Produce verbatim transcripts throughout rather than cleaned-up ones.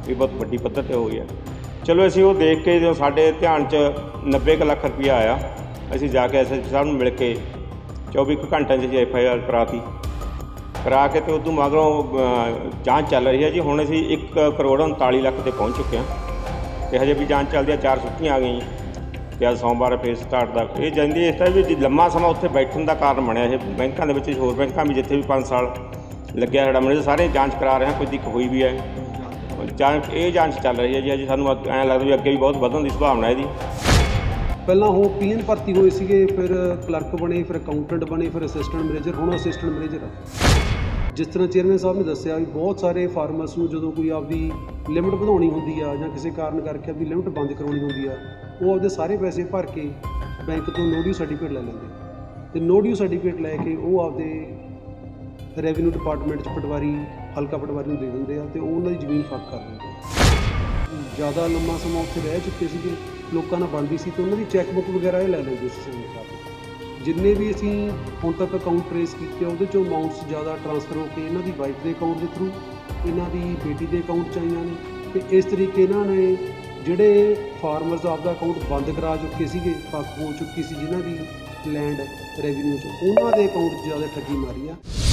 भी बहुत वड्डी पद्धर ते हुई है। चलो असीं वो देख के जो साडे ध्यान च नब्बे क लख रुपया आया, असीं जाके एस एच ओ साहब नूं मिल के चौबी घंटे च एफ आई आर कराती, करा के तो उदों मगरों जांच चल रही है जी। हुण असीं एक करोड़ उनताली लख ते पहुँच चुके हैं ते हजे भी जांच चलदी है। चार छुट्टियां आ गई ते अज सोमवार फिर स्टार्ट दा ये जांदी इस तरह भी लंबा समा उत्थे बैठण दा कारण बनिया। ये बैंकां दे विच होर बैंकां भी जिथे भी पाँच साल लग्या साडा मैनेजर सारे जांच करा रहे हैं, कोई दिक्कत हुई भी है। जांच ये जांच चल रही है जी। अजे सानूं ऐ लगदा भी अगे भी बहुत वधण दी संभावना है जी। पहलां हो पी एन भर्ती होए सीगे, फिर क्लर्क बने, फिर अकाउंटेंट बने, फिर असिस्टेंट मैनेजर, हुण असिस्टेंट मैनेजर आ। जिस तरह चेयरमैन साहब ने दस्सिया भी बहुत सारे फार्मर्स नूं जदों कोई आपदी लिमिट वधाउणी हुंदी आ जां किसी कारण करके आपदी लिमिट बंद करवाउणी हुंदी आ, वो आपदे सारे पैसे भर के बैंक तो नो ड्यू सर्टिफिकेट लै लैंदे ते नो ड्यू सर्टिफिकेट लैके वो आपदे रेवन्यू डिपार्टमेंट च पटवारी हल्का पटवारी नूं दे दिंदे आ ते वो उन्हां दी जमीन फर्क कर दिंदे आ। ज़्यादा लंबा समा उत्थे रह चुके सीगे, लोकां नाल बनदी सी ते उन्हां दी चैकबुक वगैरह ये लै लैंदे सी समय साहब। जिन्ने भी असीं हुण तक अकाउंट ट्रेस कीते उहदे चों अमाउंट्स ज़्यादा ट्रांसफर हो के इन्हां दी वाइफ दे अकाउंट दे थ्रू, इन्हां दी बेटी दे अकाउंट च आईयां ने ते इस तरीके इन्हां ने ਜਿਹੜੇ फार्मर्स आपका अकाउंट बंद करा चुके थे, पक हो चुकी सी जिन्हों की लैंड रेवन्यू च उन्होंने अकाउंट ज़्यादा ठगी मारी आ।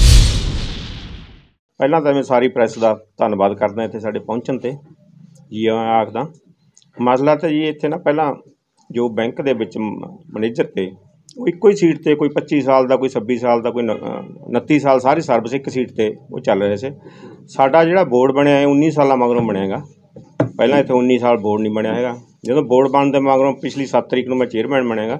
पहला तो मैं सारी प्रैस का धन्यवाद करदा इत्थे साडे पहुंचण ते जी आखदा। मसला तो जी इत्थे ना पहला जो बैंक दे विच मैनेजर थे वो इक्को ही सीट ते कोई पच्ची साल का, कोई छब्बी साल का, कोई उनती साल सारी सर्विस एक सीट ते वो चल रहे थे। साडा जिहड़ा बोर्ड बनिया है उन्नी साल मगरों बनेगा, पहला इत्थे उन्नी साल बोर्ड नहीं बनया है। जो बोर्ड बनते मगरों पिछली सत्त तरीक नूं मैं चेयरमैन बनेगा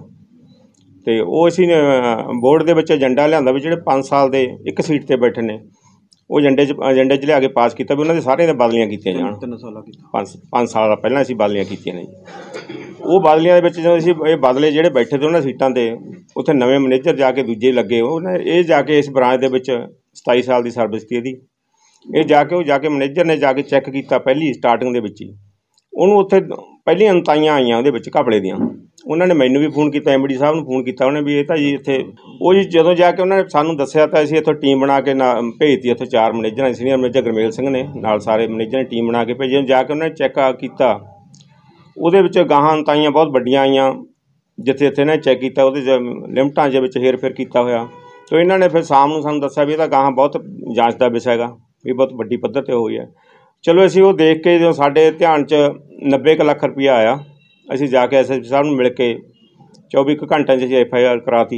तो वो असीं बोर्ड के विच एजेंडा लिआंदा भी जिहड़े पाँच साल के एक सीट ते बैठे ने वो एजेंडे च एजेंडे च लिया के पास किया भी उन्होंने सारे बदलियां कीतियां जाण। तीन साल पाँच पाँच साल पहलां असीं बदलियां कीतियां ने जी। वो बदलियां दे विच जो असीं ये बदले जिहड़े बैठे थे उन्हां सीटां ते उत्थे नवें मैनेजर जाके दूजे लगे, उन्हें ये जाके इस ब्रांच दे विच सताई साल की सर्विस थी इहदी, ये जाके वो जाके मैनेजर ने जाके चैक किया पहली स्टार्टिंग दे विच ही उन्होंने उत्थे पहली अनताइयां आईयां उहदे विच घपले दियां। उन्होंने मैनू भी फोन किया, एम डी साहब नूं फोन किया, उन्हें भी ये तो जी इत्थे वो जी जदों जाके उन्होंने सानूं दस्सिया तो असीं इत्थों टीम बना के ना भेजती। इत्थों चार manager senior manager Gurmel Singh ने नाल सारे मैनेजर ने टीम बना के भेजी। जाके उन्होंने चैक किया उहदे विच गाहां अनताइयां बहुत वड्डियां आईयां, जिथे जिथे इन्हें चैक किया उहदे लिमिटां दे विच हेर फेर किया होया। तो इन्हों ने फिर शाम नूं सानूं दस्सिया भी इहदा गाहां बहुत जांच दा विशा हैगा, भी बहुत वड्डी पद्धर ते हुई है। चलो असीं वो देख के जो साडे ध्यान च नब्बे क लख रुपया आया, असीं जाके एस एच ओ साहब नूं मिल के चौबी घंटे च एफ आई आर कराती,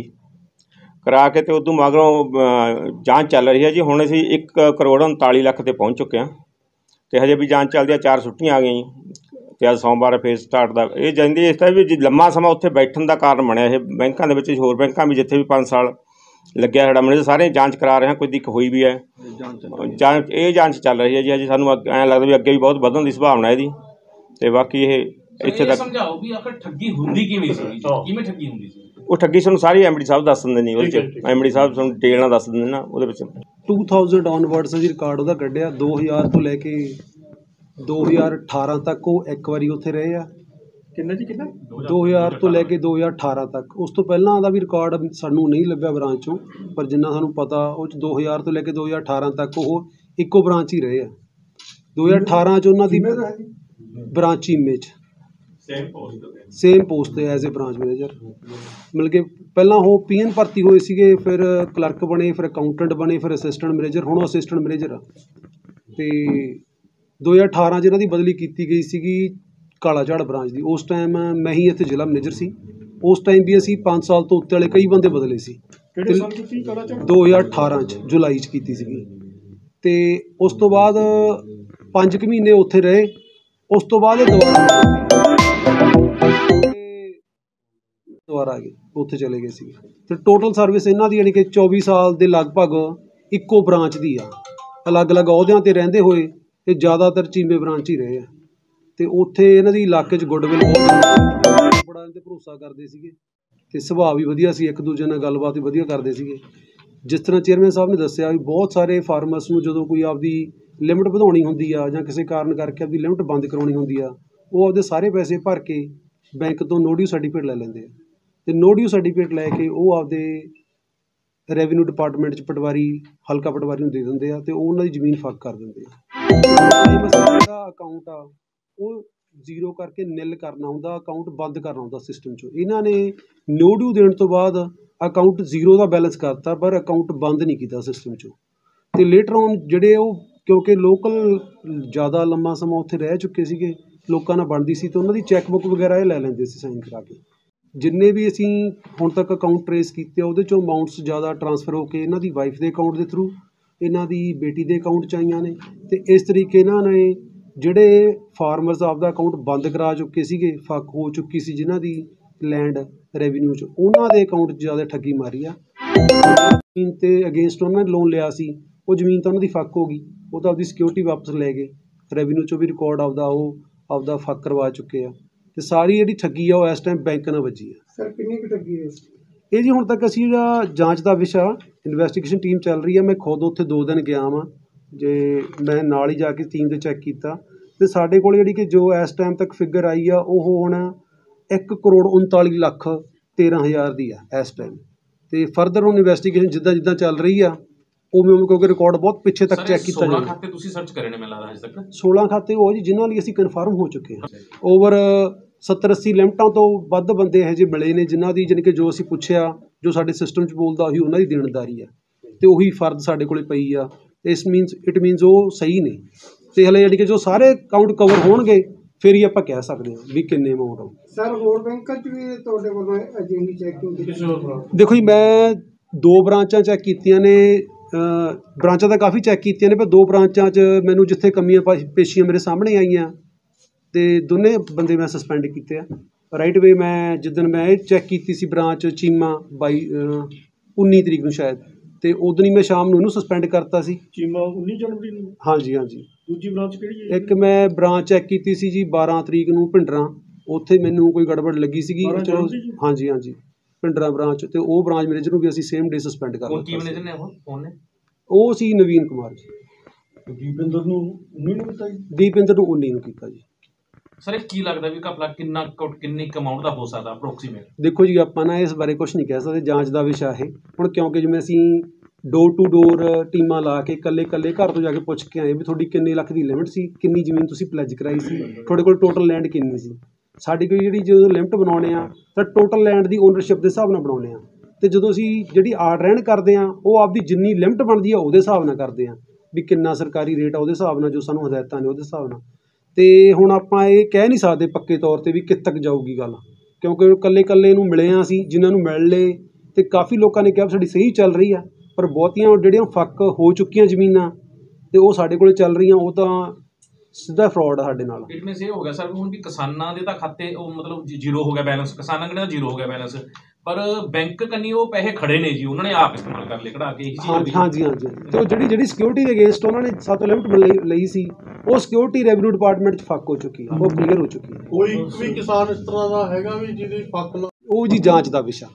करा के तो उदों मगरों जांच चल रही है जी। हुण असीं एक करोड़ उनताली लख ते पहुँच चुके हैं ते हजे भी जांच चलदी है। चार छुट्टियां आ गई ते अज सोमवार फिर स्टार्ट दा ये जांदी इस तरह भी लंबा समा उत्थे बैठण दा कारण बनिया। ये बैंकां दे विच होर बैंकां भी जिथे भी पाँच साल लग्या साडा मैनेजर सारे जांच करा रहे हैं, कोई दिक्कत हुई भी है। जांच ये जांच चल रही है जी। अजे सानूं ऐ लगदा भी अगे भी बहुत वधण दी संभावना है जी। ते बाकी ये इत्थे तक समझाओ भी आखिर ठगी हुंदी किवें सी, किवें ठगी हुंदी सी? वो ठगी सानूं सारी एम डी साहब दस दिंदे ने, ਉਹਦੇ ਚ एम डी साहब सानूं डिटेल ਨਾਲ दस दिंदे ना ਉਹਦੇ ਵਿੱਚ टू थाउजेंड ऑनवर्ड्स ਅਸੀਂ ਰਿਕਾਰਡ ਉਹਦਾ ਕੱਢਿਆ दो हज़ार ਤੋਂ ਲੈ ਕੇ दो हज़ार अठारह तक ਉਹ ਇੱਕ ਵਾਰੀ ਉੱਥੇ ਰਹੇ ਆ। ਕਿੰਨਾ ਜੀ ਕਿੰਨਾ? दो हज़ार ਤੋਂ ਲੈ ਕੇ दो हज़ार अठारह तक। ਉਸ ਤੋਂ ਪਹਿਲਾਂ ਦਾ ਵੀ ਰਿਕਾਰਡ ਸਾਨੂੰ ਨਹੀਂ ਲੱਭਿਆ ਬ੍ਰਾਂਚ ਚੋਂ, ਪਰ ਜਿੰਨਾ ਸਾਨੂੰ ਪਤਾ ਉਹ ਚ दो हज़ार ਤੋਂ ਲੈ ਕੇ दो हज़ार अठारह तक ਉਹ ਇੱਕੋ ਬ੍ਰਾਂਚ ਹੀ ਰਹੇ ਆ। दो हज़ार अठारह ਚ ਉਹਨਾਂ ਦੀ ਬ੍ਰਾਂਚ ਚੀਮੇ ਚ same post as a branch manager, मतलब कि पहला हो पी एन भर्ती होए सीगे, फिर क्लर्क बने, फिर अकाउंटेंट बने, फिर असिस्टेंट मैनेजर, हुण असिस्टेंट मैनेजर आ। ते दो हज़ार अठारह च इन्हां दी बदली की गई सीगी काला झाड़ ब्रांच की। उस टाइम मैं ही इत्थे जिला मैनेजर सी। उस टाइम भी असीं पाँच साल तो उत्ते वाले कई बंदे बदले सी। दो हज़ार अठारह च जुलाई च कीती सीगी ते उस तो बाद पाँच क महीने उत्थे रहे। उस तो बाद दोबारा ਦੁਬਾਰਾ ਆ ਗਏ, ਉੱਥੇ ਚਲੇ ਗਏ ਸੀਗੇ। ਤੇ ਟੋਟਲ ਸਰਵਿਸ ਇਹਨਾਂ ਦੀ ਯਾਨੀ ਕਿ चौबीस ਸਾਲ ਦੇ ਲਗਭਗ ਇੱਕੋ ਬ੍ਰਾਂਚ ਦੀ ਆ, ਅਲੱਗ-ਅਲੱਗ ਅਹੁਦਿਆਂ ਤੇ ਰਹਿੰਦੇ ਹੋਏ ਤੇ ਜ਼ਿਆਦਾਤਰ ਚੀਮੇ ਬ੍ਰਾਂਚ ਹੀ ਰਹੇ ਆ। ਤੇ ਉੱਥੇ ਇਹਨਾਂ ਦੀ ਇਲਾਕੇ 'ਚ ਗੁੱਡਵਿਲ ਬਹੁਤ ਬੜਾ ਇਹਨਾਂ 'ਤੇ ਭਰੋਸਾ ਕਰਦੇ ਸੀਗੇ ਤੇ ਸੁਭਾਅ ਵੀ ਵਧੀਆ ਸੀ, ਇੱਕ ਦੂਜੇ ਨਾਲ ਗੱਲਬਾਤ ਵੀ ਵਧੀਆ ਕਰਦੇ ਸੀਗੇ। ਜਿਸ ਤਰ੍ਹਾਂ ਚੇਅਰਮੈਨ ਸਾਹਿਬ ਨੇ ਦੱਸਿਆ ਵੀ ਬਹੁਤ ਸਾਰੇ ਫਾਰਮਰਸ ਨੂੰ ਜਦੋਂ ਕੋਈ ਆਪਦੀ ਲਿਮਿਟ ਵਧਾਉਣੀ ਹੁੰਦੀ ਆ ਜਾਂ ਕਿਸੇ ਕਾਰਨ ਕਰਕੇ ਆਪਦੀ ਲਿਮਿਟ ਬੰਦ ਕਰਾਉਣੀ ਹੁੰਦੀ ਆ, ਉਹ ਆਪਦੇ ਸਾਰੇ ਪੈਸੇ ਭਰ ਕੇ ਬੈਂਕ ਤੋਂ ਨੋ ਡਿਊ ਸਰਟੀਫਿਕੇਟ ਲੈ ਲੈਂਦੇ ਆ ਤੇ ਨੋ ਡਿਊ ਸਰਟੀਫਿਕੇਟ ਲੈ ਕੇ ਉਹ ਆਪਦੇ ਰੈਵਨਿਊ ਡਿਪਾਰਟਮੈਂਟ 'ਚ ਪਟਵਾਰੀ ਹਲਕਾ ਪਟਵਾਰੀ ਨੂੰ ਦੇ ਦਿੰਦੇ ਆ ਅਤੇ ਉਹ ਉਹਨਾਂ ਦੀ ਜ਼ਮੀਨ ਫੱਕ ਕਰ ਦਿੰਦੇ ਆ। ਜਿਹੜਾ ਅਕਾਊਂਟ ਆ ਉਹ ਜ਼ੀਰੋ ਕਰਕੇ ਨਿਲ ਕਰਨਾ ਹੁੰਦਾ, ਅਕਾਊਂਟ ਬੰਦ ਕਰਨਾ ਹੁੰਦਾ ਸਿਸਟਮ 'ਚੋਂ। ਇਹਨਾਂ ਨੇ ਨੋ ਡਿਊ ਦੇਣ ਤੋਂ ਬਾਅਦ ਅਕਾਊਂਟ ਜ਼ੀਰੋ ਦਾ ਬੈਲੈਂਸ ਕਰਤਾ ਪਰ ਅਕਾਊਂਟ ਬੰਦ ਨਹੀਂ ਕੀਤਾ ਸਿਸਟਮ 'ਚੋਂ। ਅਤੇ ਲੇਟਰ ਔਨ ਜਿਹੜੇ ਉਹ ਕਿਉਂਕਿ ਲੋਕਲ ਜ਼ਿਆਦਾ ਲੰਮਾ ਸਮਾਂ ਉੱਥੇ ਰਹਿ ਚੁੱਕੇ ਸੀਗੇ, ਲੋਕਾਂ ਨਾਲ ਬਣਦੀ ਸੀ ਅਤੇ ਉਹਨਾਂ ਦੀ ਚੈੱਕ ਬੁੱਕ ਵਗੈਰਾ ਇਹ ਲੈ ਲੈਂਦੇ ਸੀ ਸਾਈਨ ਕਰਾ ਕੇ। ਜਿੰਨੇ ਵੀ ਅਸੀਂ ਹੁਣ ਤੱਕ ਅਕਾਊਂਟ ਟਰੇਸ ਕੀਤੇ ਉਹਦੇ 'ਚੋਂ ਅਮਾਊਂਟਸ ਜ਼ਿਆਦਾ ਟਰਾਂਸਫਰ ਹੋ ਕੇ ਇਹਨਾਂ ਦੀ ਵਾਈਫ ਦੇ ਅਕਾਊਂਟ ਦੇ ਥਰੂ, ਇਹਨਾਂ ਦੀ ਬੇਟੀ ਦੇ ਅਕਾਊਂਟ 'ਚ ਆਈਆਂ ਨੇ। ਅਤੇ ਇਸ ਤਰੀਕੇ ਇਹਨਾਂ ਨੇ ਜਿਹੜੇ ਫਾਰਮਰਸ ਆਪਦਾ ਅਕਾਊਂਟ ਬੰਦ ਕਰਾ ਚੁੱਕੇ ਸੀਗੇ, ਫੱਕ ਹੋ ਚੁੱਕੀ ਸੀ ਜਿਨ੍ਹਾਂ ਦੀ ਲੈਂਡ ਰੈਵਨਿਊ 'ਚ, ਉਹਨਾਂ ਦੇ ਅਕਾਊਂਟ 'ਚ ਜ਼ਿਆਦਾ ਠੱਗੀ ਮਾਰੀ ਆ। ਜ਼ਮੀਨ 'ਤੇ ਅਗੇਂਸਟ ਉਹਨਾਂ ਨੇ ਲੋਨ ਲਿਆ ਸੀ, ਉਹ ਜ਼ਮੀਨ ਤਾਂ ਉਹਨਾਂ ਦੀ ਫੱਕ ਹੋ ਗਈ, ਉਹ ਤਾਂ ਆਪਦੀ ਸਿਕਿਉਰਿਟੀ ਵਾਪਸ ਲੈ ਗਏ। ਰੈਵਨਿਊ 'ਚੋਂ ਵੀ ਰਿਕਾਰਡ ਆਪਦਾ ਉਹ ਆਪਦਾ ਫੱਕ ਕਰਵਾ ਚੁੱਕੇ ਆ। ਅਤੇ ਸਾਰੀ ਜਿਹੜੀ ਠੱਗੀ ਆ ਉਹ ਇਸ ਟਾਈਮ ਬੈਂਕ ਨਾਲ ਵੱਜੀ ਆ। ਸਰ ਕਿੰਨੀ ਕੁ ਠੱਗੀ ਹੈ ਇਹ ਜੀ ਹੁਣ ਤੱਕ ਅਸੀਂ ਜਿਹੜਾ ਜਾਂਚ ਦਾ ਵਿਸ਼ਾ, ਇਨਵੈਸਟੀਗੇਸ਼ਨ ਟੀਮ ਚੱਲ ਰਹੀ ਆ। ਮੈਂ ਖੁਦ ਉੱਥੇ ਦੋ ਦਿਨ ਗਿਆ ਵਾਂ, ਜੇ ਮੈਂ ਨਾਲ ਹੀ ਜਾ ਕੇ ਟੀਮ 'ਤੇ ਚੈੱਕ ਕੀਤਾ ਅਤੇ ਸਾਡੇ ਕੋਲ ਜਿਹੜੀ ਕਿ ਜੋ ਇਸ ਟਾਈਮ ਤੱਕ ਫਿਗਰ ਆਈ ਆ ਉਹ ਹੁਣ ਇੱਕ ਕਰੋੜ ਉਨਤਾਲੀ ਲੱਖ ਤੇਰ੍ਹਾਂ ਹਜ਼ਾਰ ਦੀ ਆ ਇਸ ਟਾਈਮ। ਅਤੇ ਫਰਦਰ ਹੁਣ ਇਨਵੈਸਟੀਗੇਸ਼ਨ ਜਿੱਦਾਂ ਜਿੱਦਾਂ ਚੱਲ ਰਹੀ ਆ ਉਵੇਂ ਉਵੇਂ, ਕਿਉਂਕਿ ਰਿਕਾਰਡ ਬਹੁਤ ਪਿੱਛੇ ਤੱਕ ਚੈੱਕ ਕੀਤਾ ਸੋਲਾਂ ਜਾਵੇ। ਖਾਤੇ ਤੁਸੀਂ ਸਰਚ ਕਰੇ ਨੇ ਮੈਨੂੰ ਲੱਗਦਾ ਹਜੇ ਤੱਕ। ਸੋਲਾਂ ਖਾਤੇ ਉਹ ਜੀ ਜਿਨ੍ਹਾਂ ਲਈ ਅਸੀਂ ਕਨਫਰਮ ਹੋ ਚੁੱਕੇ ਹਾਂ। ਓਵਰ ਸੱਤਰ ਅੱਸੀ ਲਿਮਟਾਂ ਤੋਂ ਵੱਧ ਬੰਦੇ ਇਹੋ ਜਿਹੇ ਮਿਲੇ ਨੇ ਜਿਨ੍ਹਾਂ ਦੀ ਜਾਣੀ ਕਿ ਜੋ ਅਸੀਂ ਪੁੱਛਿਆ, ਜੋ ਸਾਡੇ ਸਿਸਟਮ 'ਚ ਬੋਲਦਾ ਉਹੀ ਉਹਨਾਂ ਦੀ ਦੇਣਦਾਰੀ ਆ ਅਤੇ ਉਹੀ ਫਰਦ ਸਾਡੇ ਕੋਲ ਪਈ ਆ। ਇਸ ਮੀਨਸ ਇਟ ਮੀਨਸ ਉਹ ਸਹੀ ਨੇ। ਅਤੇ ਹਲੇ ਜਾਣੀ ਕਿ ਜੋ ਸਾਰੇ ਅਕਾਊਂਟ ਕਵਰ ਹੋਣਗੇ ਫਿਰ ਹੀ ਆਪਾਂ ਕਹਿ ਸਕਦੇ ਹਾਂ ਵੀ ਕਿੰਨੇ ਅਮਾਊਂਟ ਆ। ਸਰ ਹੋਰ ਬੈਂਕਾਂ 'ਚ ਵੀ ਤੁਹਾਡੇ ਵੱਲੋਂ ਅਜਿਹੀ ਚੈਕਿੰਗ ਕੀਤੀ? ਦੇਖੋ ਜੀ, ਮੈਂ ਦੋ ਬ੍ਰਾਂਚਾਂ ਚੈੱਕ ਕੀਤੀਆਂ ਨੇ, ਬ੍ਰਾਂਚਾਂ ਤਾਂ ਕਾਫੀ ਚੈੱਕ ਕੀਤੀਆਂ ਨੇ, ਪਰ ਦੋ ਬ੍ਰਾਂਚਾਂ 'ਚ ਮੈਨੂੰ ਜਿੱਥੇ ਕਮੀਆਂ ਪੇਸ਼ੀਆਂ ਮੇਰੇ ਸਾਹਮਣੇ ਆਈਆਂ ਅਤੇ ਦੋਨੇ ਬੰਦੇ ਮੈਂ ਸਸਪੈਂਡ ਕੀਤੇ ਆ। ਰਾਈਟ ਵੇ ਮੈਂ ਜਿੱਦਣ ਮੈਂ ਇਹ ਚੈੱਕ ਕੀਤੀ ਸੀ ਬ੍ਰਾਂਚ ਚੀਮਾ ਬਾਈ ਉੱਨੀ ਤਰੀਕ ਨੂੰ ਸ਼ਾਇਦ, ਅਤੇ ਉਦੋਂ ਹੀ ਮੈਂ ਸ਼ਾਮ ਨੂੰ ਇਹਨੂੰ ਸਸਪੈਂਡ ਕਰਤਾ ਸੀ। ਚੀਮਾ ਉੱਨੀ ਜਨਵਰੀ ਨੂੰ? ਹਾਂਜੀ ਹਾਂਜੀ। ਦੂਜੀ ਬ੍ਰਾਂਚ ਕਿਹੜੀ ਹੈ? ਇੱਕ ਮੈਂ ਬ੍ਰਾਂਚ ਚੈੱਕ ਕੀਤੀ ਸੀ ਜੀ ਬਾਰਾਂ ਤਰੀਕ ਨੂੰ ਭਿੰਡਰਾਂ, ਉੱਥੇ ਮੈਨੂੰ ਕੋਈ ਗੜਬੜ ਲੱਗੀ ਸੀਗੀ। ਚਲੋ ਹਾਂਜੀ ਹਾਂਜੀ, ਭਿੰਡਰਾਂ ਬ੍ਰਾਂਚ, ਅਤੇ ਉਹ ਬ੍ਰਾਂਚ ਮੈਨੇਜਰ ਨੂੰ ਵੀ ਅਸੀਂ ਸੇਮ ਡੇ ਸਸਪੈਂਡ ਕਰ ਦਿੱਤਾ। ਕੀ ਮੈਨੇਜਰ ਨੇ ਉਹ ਕੌਣ ਨੇ? ਉਹ ਸੀ ਨਵੀਨ ਕੁਮਾਰ ਜੀ। ਦੀਪਿੰਦਰ ਨੂੰ ਉੱਨੀ ਨੂੰ ਕੀਤਾ ਜੀ? ਦੀਪਿੰਦਰ ਨੂੰ ਉੱਨੀ ਨੂੰ ਕੀਤਾ ਜੀ। ਸਰ ਇਹ ਕੀ ਲੱਗਦਾ ਵੀ ਘਪਲਾ ਕਿੰਨਾ ਕਿੰਨੀ ਅਮਾਊਂਟ ਦਾ ਹੋ ਸਕਦਾ ਅਪਰੋਕਸੀਮੇਟ? ਦੇਖੋ ਜੀ, ਆਪਾਂ ਨਾ ਇਸ ਬਾਰੇ ਕੁਛ ਨਹੀਂ ਕਹਿ ਸਕਦੇ, ਜਾਂਚ ਦਾ ਵਿਸ਼ਾ ਇਹ ਹੁਣ, ਕਿਉਂਕਿ ਜਿਵੇਂ ਅਸੀਂ ਡੋਰ ਟੂ ਡੋਰ ਟੀਮਾਂ ਲਾ ਕੇ ਇਕੱਲੇ ਇਕੱਲੇ ਘਰ ਤੋਂ ਜਾ ਕੇ ਪੁੱਛ ਕੇ ਆਏ ਵੀ ਤੁਹਾਡੀ ਕਿੰਨੇ ਲੱਖ ਦੀ ਲਿਮਟ ਸੀ, ਕਿੰਨੀ ਜ਼ਮੀਨ ਤੁਸੀਂ ਪਲੈਜ ਕਰਾਈ ਸੀ, ਤੁਹਾਡੇ ਕੋਲ ਟੋਟਲ ਲੈਂਡ ਕਿੰਨੀ ਸੀ। ਸਾਡੀ ਕੋਈ ਜਿਹੜੀ ਜਦੋਂ ਲਿਮਟ ਬਣਾਉਂਦੇ ਆ ਤਾਂ ਟੋਟਲ ਲੈਂਡ ਦੀ ਓਨਰਸ਼ਿਪ ਦੇ ਹਿਸਾਬ ਨਾਲ ਬਣਾਉਂਦੇ ਆ, ਅਤੇ ਜਦੋਂ ਅਸੀਂ ਜਿਹੜੀ ਆੜ ਰਹਿਣ ਕਰਦੇ ਹਾਂ ਉਹ ਆਪਦੀ ਜਿੰਨੀ ਲਿਮਟ ਬਣਦੀ ਆ ਉਹਦੇ ਹਿਸਾਬ ਨਾਲ ਕਰਦੇ ਹਾਂ ਵੀ ਕਿੰਨਾ ਸਰਕਾਰੀ ਰੇਟ ਆ ਉਹਦੇ ਹਿਸਾਬ ਨਾਲ, ਜੋ ਸਾਨੂੰ ਹਦਾਇਤਾਂ ਨੇ ਉਹਦੇ ਹਿਸਾਬ ਨਾਲ। ਅਤੇ ਹੁਣ ਆਪਾਂ ਇਹ ਕਹਿ ਨਹੀਂ ਸਕਦੇ ਪੱਕੇ ਤੌਰ 'ਤੇ ਵੀ ਕਿੱਥੇ ਤੱਕ ਜਾਊਗੀ ਗੱਲ, ਕਿਉਂਕਿ ਇਕੱਲੇ ਇਕੱਲੇ ਨੂੰ ਮਿਲੇ ਹਾਂ ਅਸੀਂ, ਜਿਨ੍ਹਾਂ ਨੂੰ ਮਿਲ ਲਏ ਅਤੇ ਕਾਫੀ ਲੋਕਾਂ ਨੇ ਕਿਹਾ ਸਾਡੀ ਸਹੀ ਚੱਲ ਰਹੀ ਆ, ਪਰ ਬਹੁਤੀਆਂ ਜਿਹੜੀਆਂ ਫੱਕ ਹੋ ਚੁੱਕੀਆਂ ਜ਼ਮੀਨਾਂ ਅਤੇ ਉਹ ਸਾਡੇ ਕੋਲ ਚੱਲ ਰਹੀਆਂ, ਉਹ ਤਾਂ ਸਿੱਧਾ ਫਰੋਡ ਆ ਸਾਡੇ ਨਾਲ। ਇਟ ਮੀਨਸ ਇਹ ਹੋ ਗਿਆ ਸਰ ਹੁਣ ਵੀ ਕਿਸਾਨਾਂ ਦੇ ਤਾਂ ਖਾਤੇ ਉਹ ਮਤਲਬ ਜ਼ੀਰੋ ਹੋ ਗਿਆ ਬੈਲੈਂਸ, ਕਿਸਾਨਾਂ ਕਿਹੜਾ ਜ਼ੀਰੋ ਹੋ ਗਿਆ ਬੈਲੈਂਸ, ਪਰ ਬੈਂਕ ਕੰਨੀ ਉਹ ਪੈਸੇ ਖੜੇ ਨੇ ਜੀ, ਉਹਨਾਂ ਨੇ ਆਪ ਇਸਤੇਮਾਲ ਕਰ ਲਏ ਕਢਾ ਕੇ। ਹਾਂਜੀ ਹਾਂਜੀ ਹਾਂਜੀ। ਅਤੇ ਉਹ ਜਿਹੜੀ ਜਿਹੜੀ ਸਿਕਿਉਰਿਟੀ ਦੇ ਅਗੇਂਸਟ ਉਹਨਾਂ ਨੇ ਸਾਤੋਂ ਲਿਮਟ ਲਈ ਸੀ, ਉਹ ਸਿਕਿਉਰਿਟੀ ਰੈਵਨਿਊ ਡਿਪਾਰਟਮੈਂਟ 'ਚ ਫੱਕ ਹੋ ਚੁੱਕੀ ਹੈ, ਉਹ ਕਲੀਅਰ ਹੋ ਚੁੱਕੀ ਹੈ। ਕੋਈ ਇੱਕ ਵੀ ਕਿਸਾਨ ਇਸ ਤਰ੍ਹਾਂ ਦਾ ਹੈਗਾ ਵੀ ਜਿਹਦੀ ਫੱਕ ਨਾ? ਉਹ ਜੀ ਜਾਂਚ ਦਾ ਵਿਸ਼ਾ।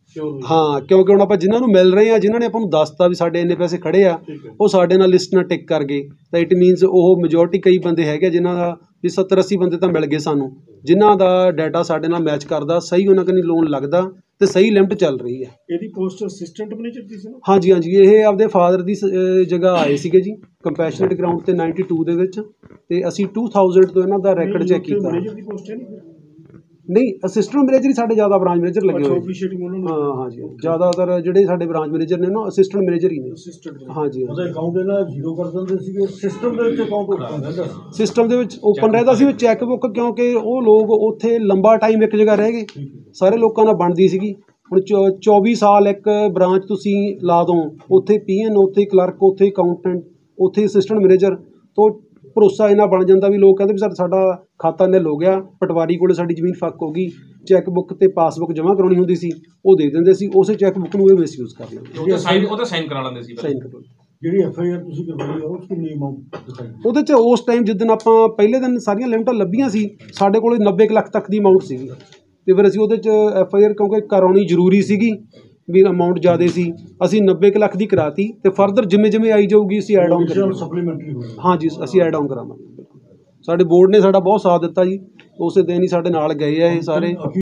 ਹਾਂ, ਕਿਉਂਕਿ ਹੁਣ ਆਪਾਂ ਜਿਨ੍ਹਾਂ ਨੂੰ ਮਿਲ ਰਹੇ ਹਾਂ, ਜਿਨ੍ਹਾਂ ਨੇ ਆਪਾਂ ਨੂੰ ਦੱਸਤਾ ਵੀ ਸਾਡੇ ਇੰਨੇ ਪੈਸੇ ਖੜੇ ਆ, ਉਹ ਸਾਡੇ ਨਾਲ ਲਿਸਟ ਨਾਲ ਟਿਕ ਕਰ ਗਏ, ਤਾਂ ਇਟ ਮੀਨਸ ਉਹ ਮੈਜੋਰਟੀ ਕਈ ਬੰਦੇ ਹੈਗੇ ਜਿਨ੍ਹਾਂ ਦਾ ਵੀ ਸੱਤਰ ਅੱਸੀ ਬੰਦੇ ਤਾਂ ਮਿਲ ਗਏ ਸਾਨੂੰ, ਜਿਨ੍ਹਾਂ ਦਾ ਡਾਟਾ ਸਾਡੇ ਨਾਲ ਮੈਚ ਕਰਦਾ, ਸਹੀ ਉਹਨਾਂ ਕੰਨੀ ਲੋਨ ਲੱਗਦਾ ਅਤੇ ਸਹੀ ਲਿਮਟ ਚੱਲ ਰਹੀ ਹੈ। ਇਹਦੀ ਪੋਸਟ ਅਸਿਸਟੈਂਟ ਮੈਨੇਜਰ ਦੀ ਸੀ ਨਾ? ਹਾਂਜੀ ਹਾਂਜੀ, ਇਹ ਆਪਦੇ ਫਾਦਰ ਦੀ ਜਗ੍ਹਾ ਆਏ ਸੀਗੇ ਜੀ ਕੰਪੈਸ਼ਨੇਟ ਗਰਾਊਂਡ 'ਤੇ ਨਾਈਨਟੀ ਟੂ ਦੇ ਵਿੱਚ, ਅਤੇ ਅਸੀਂ ਟੂ ਥਾਊਜ਼ੈਂਡ ਤੋਂ ਇਹਨਾਂ ਦਾ ਰੈਕਡ ਚੈੱਕ ਕੀਤਾ। ਮੈਨੇਜਰ ਦੀ ਪੋਸਟ ਹੈ ਨਹੀਂ? ਨਹੀਂ, ਅਸਿਸਟੈਂਟ ਮੈਨੇਜਰ ਹੀ ਸਾਡੇ ਜ਼ਿਆਦਾ ਬ੍ਰਾਂਚ ਮੈਨੇਜਰ ਲੱਗੇ ਹੋਏ। ਆਫੀਸ਼ੀਏਟਿੰਗ ਉਹਨਾਂ ਨੂੰ? ਹਾਂ ਹਾਂਜੀ, ਜ਼ਿਆਦਾਤਰ ਜਿਹੜੇ ਸਾਡੇ ਬ੍ਰਾਂਚ ਮੈਨੇਜਰ ਨੇ ਨਾ ਅਸਿਸਟੈਂਟ ਮੈਨੇਜਰ ਹੀ ਨੇ। ਅਸਿਸਟੈਂਟ? ਹਾਂਜੀ। ਉਹਦਾ ਅਕਾਊਂਟ ਇਹਨਾਂ ਜ਼ੀਰੋ ਕਰ ਦਿੰਦੇ ਸੀਗੇ, ਸਿਸਟਮ ਦੇ ਵਿੱਚ ਅਕਾਊਂਟ ਓਪਨ ਰਹਿੰਦਾ ਸੀ? ਸਿਸਟਮ ਦੇ ਵਿੱਚ ਓਪਨ ਰਹਿੰਦਾ ਸੀ ਚੈੱਕ ਬੁੱਕ, ਕਿਉਂਕਿ ਉਹ ਲੋਕ ਉੱਥੇ ਲੰਬਾ ਟਾਈਮ ਇੱਕ ਜਗ੍ਹਾ ਰਹਿ ਗਏ, ਸਾਰੇ ਲੋਕਾਂ ਨਾਲ ਬਣਦੀ ਸੀਗੀ। ਹੁਣ ਚੌ ਚੌਵੀ ਸਾਲ ਇੱਕ ਬ੍ਰਾਂਚ ਤੁਸੀਂ ਲਾ ਦਿਓ, ਉੱਥੇ ਪੀ ਐਨ, ਉੱਥੇ ਕਲਰਕ, ਉੱਥੇ ਅਕਾਊਂਟੈਂਟ, ਉੱਥੇ ਅਸਿਸਟੈਂਟ ਮੈਨੇਜਰ, ਤੋਂ ਭਰੋਸਾ ਇੰਨਾ ਬਣ ਜਾਂਦਾ ਵੀ ਲੋਕ ਕਹਿੰਦੇ ਵੀ ਸਰ ਸਾਡਾ ਖਾਤਾ ਨਿਲ ਹੋ ਗਿਆ, ਪਟਵਾਰੀ ਕੋਲ ਸਾਡੀ ਜ਼ਮੀਨ ਫੱਕ ਹੋ ਗਈ, ਚੈੱਕ ਬੁੱਕ ਅਤੇ ਪਾਸਬੁੱਕ ਜਮ੍ਹਾਂ ਕਰਾਉਣੀ ਹੁੰਦੀ ਸੀ, ਉਹ ਦੇ ਦਿੰਦੇ ਸੀ, ਉਸੇ ਚੈੱਕ ਬੁੱਕ ਨੂੰ ਇਹ ਮਿਸਯੂਜ਼ ਕਰ ਲੈਂਦੇ। ਉਹ ਤਾਂ ਸਾਈਨ ਉਹ ਤਾਂ ਸਾਈਨ ਕਰਾ ਲੈਂਦੇ ਸੀ। ਸਾਈਨ ਕਰੋ। ਜਿਹੜੀ ਐਫ ਆਈ ਆਰ ਤੁਸੀਂ ਕਰਵਾਈ ਉਹ 'ਚ ਕਿੰਨੀ ਅਮਾਊਂਟ ਦਿਖਾਈ? ਉਹਦੇ 'ਚ ਉਸ ਟਾਈਮ ਜਿੱਦਣ ਆਪਾਂ ਪਹਿਲੇ ਦਿਨ ਸਾਰੀਆਂ ਲਿਮਟਾਂ ਲੱਭੀਆਂ ਸੀ, ਸਾਡੇ ਕੋਲ ਨੱਬੇ ਕੁ ਲੱਖ ਤੱਕ ਦੀ ਅਮਾਊਂਟ ਸੀਗੀ, ਅਤੇ ਫਿਰ ਅਸੀਂ ਉਹਦੇ 'ਚ ਐਫ ਆਈ ਆਰ ਕਿਉਂਕਿ ਕਰਾਉਣੀ ਜ਼ਰੂਰੀ ਸੀਗੀ ਵੀ ਅਮਾਊਂਟ ਜ਼ਿਆਦਾ ਸੀ, ਅਸੀਂ ਨੱਬੇ ਕੁ ਲੱਖ ਦੀ ਕਰਾਤੀ, ਅਤੇ ਫਰਦਰ ਜਿਵੇਂ ਜਿਵੇਂ ਆਈ ਜਾਊਗੀ ਅਸੀਂ ਐਡ ਆਨ ਕਰਾਂਗੇ। ਸਪਲੀਮੈਂਟਰੀ ਹੋਈ? ਹਾਂਜੀ, ਅਸੀਂ ਐਡ ਆਨ ਕਰਾਵਾਂਗੇ। ਸਾਡੇ ਬੋਰਡ ਨੇ ਸਾਡਾ ਬਹੁਤ ਸਾਥ ਦਿੱਤਾ ਜੀ, ਉਸੇ ਦਿਨ ਹੀ ਸਾਡੇ ਨਾਲ ਗਏ ਆ ਇਹ ਸਾਰੇ।